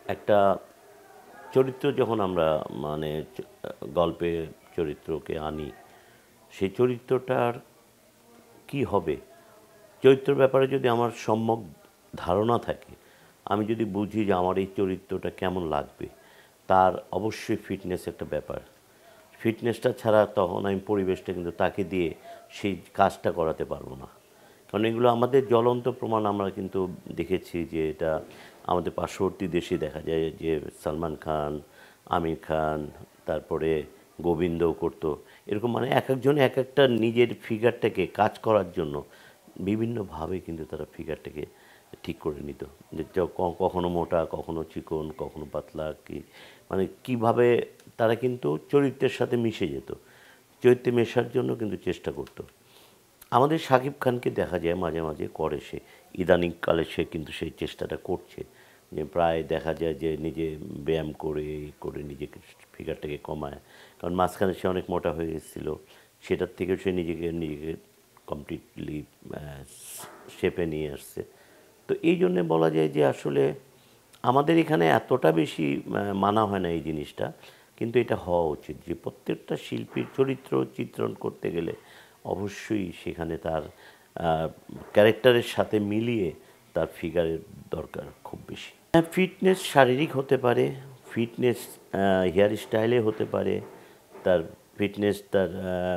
একটা চরিত্র যখন আমরা মানে গল্পে চরিত্রকে আনি, সেই চরিত্রটার কি হবে, চরিত্রের ব্যাপারে যদি আমার সম্যক ধারণা থাকে, আমি যদি বুঝি যে আমার এই চরিত্রটা কেমন লাগবে, তার অবশ্যই ফিটনেস একটা ব্যাপার। ফিটনেসটা ছাড়া তখন আমি পরিবেশটা কিন্তু তাকে দিয়ে সেই কাজটা করাতে পারবো না। কারণ এগুলো আমাদের জ্বলন্ত প্রমাণ। আমরা কিন্তু দেখেছি যে এটা আমাদের পার্শ্ববর্তী দেশে দেখা যায় যে সালমান খান, আমির খান, তারপরে গোবিন্দও করতো এরকম। মানে এক একজন এক একটা নিজের ফিগারটাকে কাজ করার জন্য বিভিন্নভাবে কিন্তু তারা ফিগারটাকে ঠিক করে নিত, যে কখনো মোটা, কখনো চিকন, কখনো পাতলা, কি মানে কিভাবে তারা কিন্তু চরিত্রের সাথে মিশে যেত, চরিত্রে মেশার জন্য কিন্তু চেষ্টা করতো। আমাদের শাকিব খানকে দেখা যায় মাঝে মাঝে করে, সে ইদানিংকালে সে কিন্তু সেই চেষ্টাটা করছে, যে প্রায় দেখা যায় যে নিজে ব্যায়াম করে করে নিজেকে ফিগারটাকে কমায়। কারণ মাঝখানে সে অনেক মোটা হয়ে গেছিলো, সেটার থেকে সে নিজেকে নিজেকে কমপ্লিটলি শেপে নিয়ে আসছে। তো এই জন্যে বলা যায় যে আসলে আমাদের এখানে এতটা বেশি মানা হয় না এই জিনিসটা, কিন্তু এটা হওয়া উচিত যে প্রত্যেকটা শিল্পীর চরিত্র চিত্রণ করতে গেলে অবশ্যই সেখানে তার ক্যারেক্টারের সাথে মিলিয়ে তার ফিগারের দরকার খুব বেশি। ফিটনেস শারীরিক হতে পারে, ফিটনেস হেয়ার স্টাইলে হতে পারে, তার ফিটনেস তার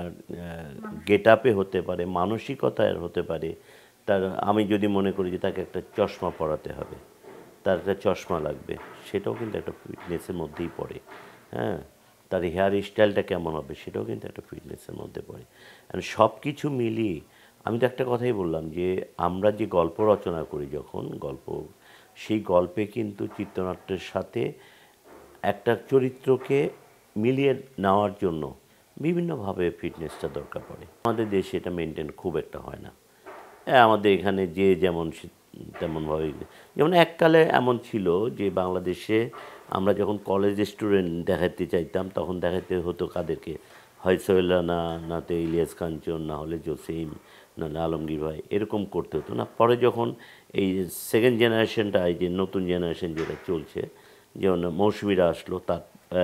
গেট আপে হতে পারে, মানসিকতায় হতে পারে। তার আমি যদি মনে করি যে তাকে একটা চশমা পরাতে হবে, তার একটা চশমা লাগবে, সেটাও কিন্তু একটা ফিটনেসের মধ্যেই পড়ে। হ্যাঁ, তার হেয়ার স্টাইলটা কেমন হবে সেটাও কিন্তু একটা ফিটনেসের মধ্যে পড়ে। আর সব কিছু মিলিয়ে আমি তো একটা কথাই বললাম যে আমরা যে গল্প রচনা করি, যখন গল্প, সেই গল্পে কিন্তু চিত্রনাট্যের সাথে একটা চরিত্রকে মিলিয়ে নেওয়ার জন্য বিভিন্নভাবে ফিটনেসটা দরকার পড়ে। আমাদের দেশে এটা মেনটেন খুব একটা হয় না। আমাদের এখানে যে যেমন তেমনভাবে, যেমন এককালে এমন ছিল যে বাংলাদেশে আমরা যখন কলেজ স্টুডেন্ট দেখাতে চাইতাম, তখন দেখাতে হতো কাদেরকে, হয় সোহেল রানা, নাতে ইলিয়াস কাঞ্চন, না হলে জসিম, নাহলে আলমগীর ভাই, এরকম করতে হতো না। পরে যখন এই সেকেন্ড জেনারেশনটা, এই যে নতুন জেনারেশন যেটা চলছে, যেমন মৌসুমীরা আসলো, তার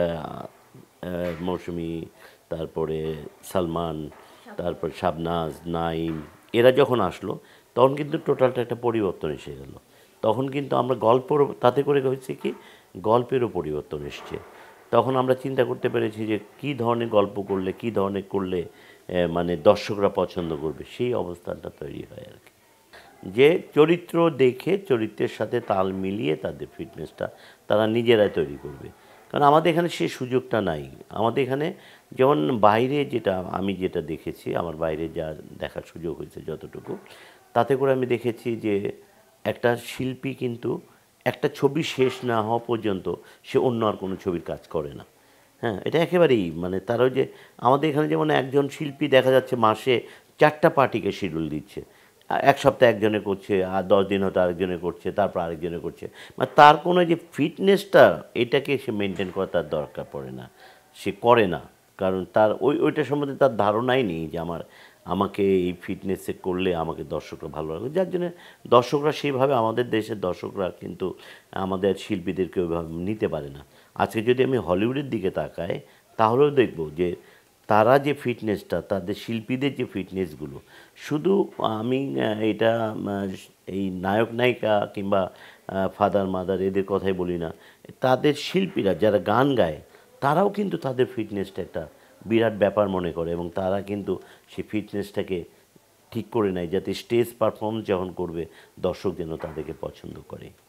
মৌসুমী, তারপরে সালমান, তারপর শাবনাজ, নাইম, এরা যখন আসলো তখন কিন্তু টোটালটা একটা পরিবর্তন এসে গেল। তখন কিন্তু আমরা গল্পের, তাতে করে হয়েছে কি, গল্পেরও পরিবর্তন এসছে। তখন আমরা চিন্তা করতে পেরেছি যে কী ধরনের গল্প করলে, কী ধরনের করলে মানে দর্শকরা পছন্দ করবে, সেই অবস্থানটা তৈরি হয় আর কি। যে চরিত্র দেখে চরিত্রের সাথে তাল মিলিয়ে তাদের ফিটনেসটা তারা নিজেরাই তৈরি করবে। কারণ আমাদের এখানে সেই সুযোগটা নাই। আমাদের এখানে যেমন বাইরে যেটা আমি যেটা দেখেছি, আমার বাইরে যা দেখার সুযোগ হয়েছে যতটুকু, তাতে করে আমি দেখেছি যে একটা শিল্পী কিন্তু একটা ছবি শেষ না হওয়া পর্যন্ত সে অন্য আর কোনো ছবির কাজ করে না। হ্যাঁ, এটা একেবারেই মানে তারও যে আমাদের এখানে যেমন একজন শিল্পী দেখা যাচ্ছে মাসে 4টা পার্টিকে শিডিউল দিচ্ছে। এক সপ্তাহে একজনে করছে, আর 10 দিন হয়তো আরেকজনে করছে, তারপর আরেকজনে করছে। মানে তার কোনো যে ফিটনেসটা, এটাকে সে মেনটেন করা তার দরকার পড়ে না, সে করে না। কারণ তার ওইটা সম্বন্ধে তার ধারণাই নেই যে আমাকে এই ফিটনেসে করলে আমাকে দর্শকরা ভালো লাগবে। যার জন্য দর্শকরা সেইভাবে, আমাদের দেশের দর্শকরা কিন্তু আমাদের শিল্পীদেরকে ওইভাবে নিতে পারে না। আজকে যদি আমি হলিউডের দিকে তাকাই, তাহলেও দেখব যে তারা যে ফিটনেসটা, তাদের শিল্পীদের যে ফিটনেসগুলো, শুধু আমি এটা এই নায়ক নায়িকা কিংবা ফাদার মাদার এদের কথাই বলি না, তাদের শিল্পীরা যারা গান গায়, তারাও কিন্তু তাদের ফিটনেসটা একটা বিরাট ব্যাপার মনে করে, এবং তারা কিন্তু সেই ফিটনেসটাকে ঠিক করে নেয় যাতে স্টেজ পারফরমেন্স যখন করবে দর্শক যেন তাদেরকে পছন্দ করে।